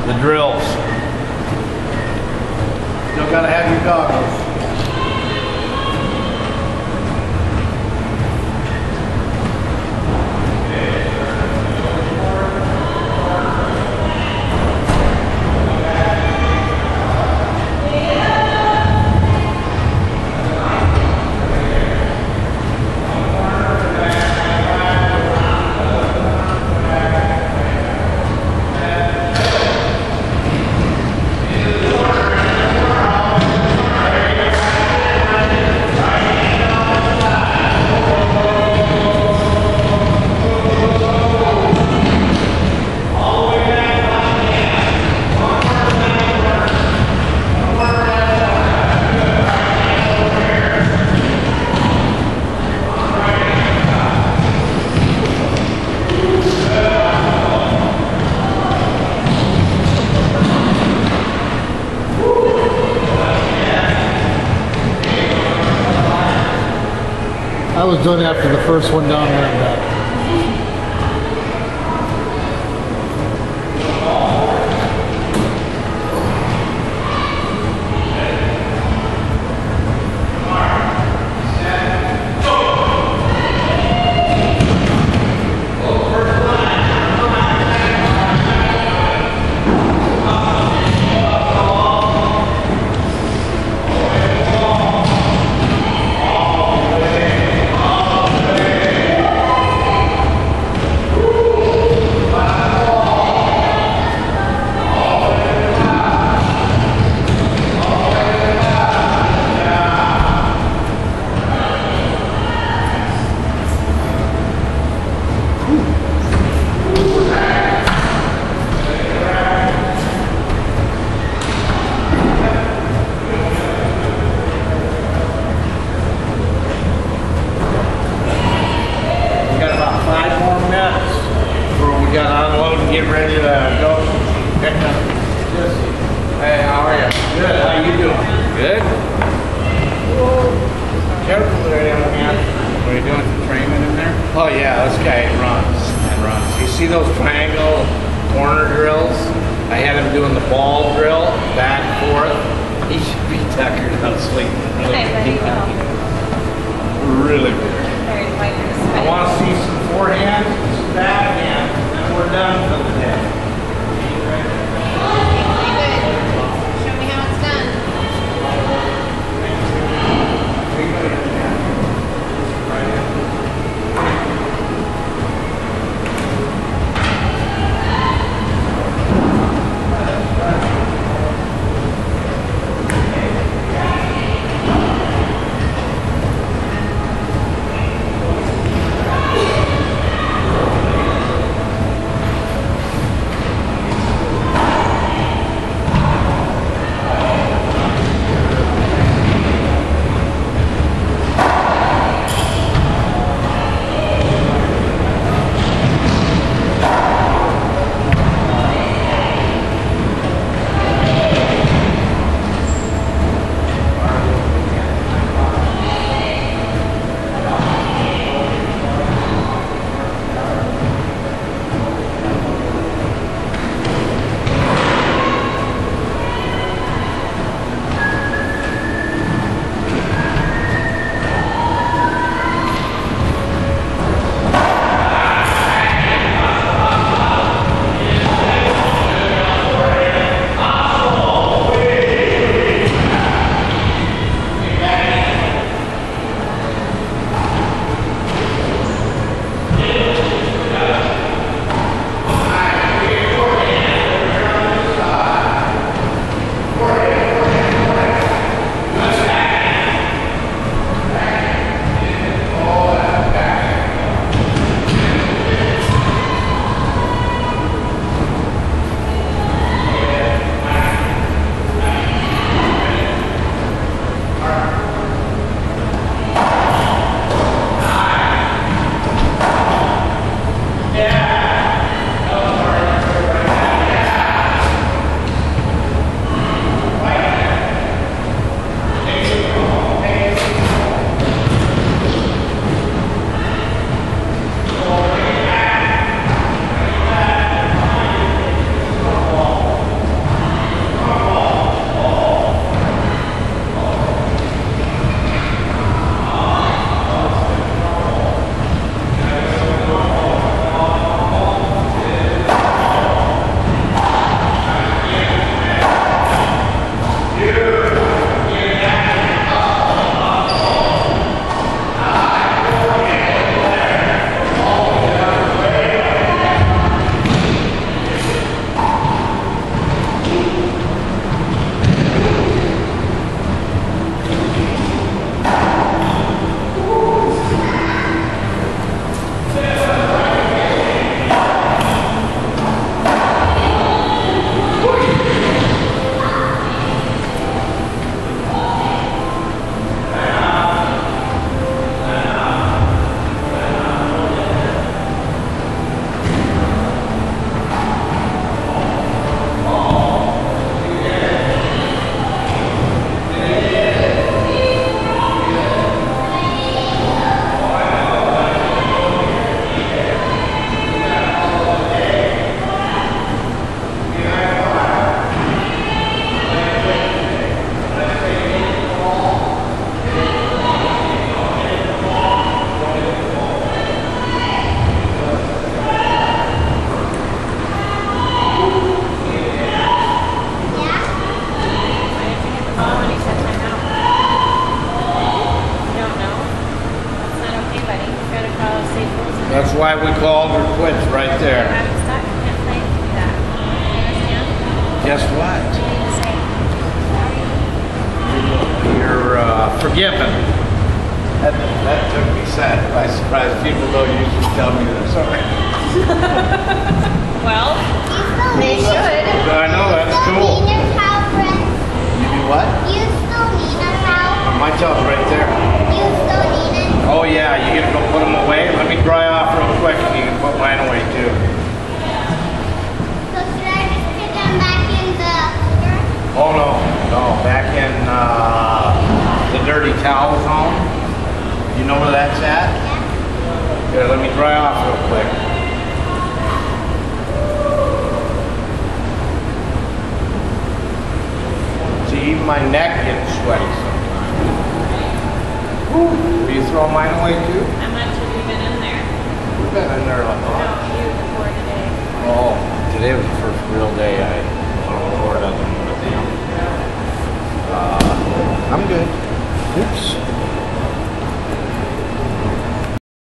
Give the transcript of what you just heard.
the drills. Still gotta have your goggles. I was done after the first one down there and back. Got unload and get ready to go pick up. Hey, how are you? Good. How you doing? Good. Careful there, young man. What are you doing? Training in there? Oh yeah, this guy runs and runs. You see those triangle corner drills? I had him doing the ball drill back and forth. He should be tuckered out sleeping. Really good. I want to see some forehand, some backhand. We're done for the day. Show me how it's done. why we called her quits right there. I'm stuck. I can't play that. You understand? Guess what? What do you need to say? You're forgiven. That took me by surprise. People don't usually tell me that. Sorry. Well, they should. I know, that's cool. You do what? My towel's right there. Oh yeah, you gonna go put them away? Let me dry off real quick and you can put mine away too. Oh no, back in the dirty towel zone. You know where that's at? Here, let me dry off real quick. See, even my neck gets sweaty sometimes. Woo. Will you throw mine away too? How much have you been in there? We've been in there like